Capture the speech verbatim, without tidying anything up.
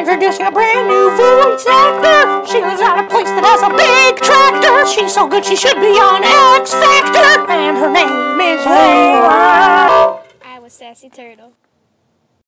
Introducing a brand new voice actor. She lives at a place that has a big tractor. She's so good she should be on X Factor. And her name is LaE LaH. I was Sassy Turtle.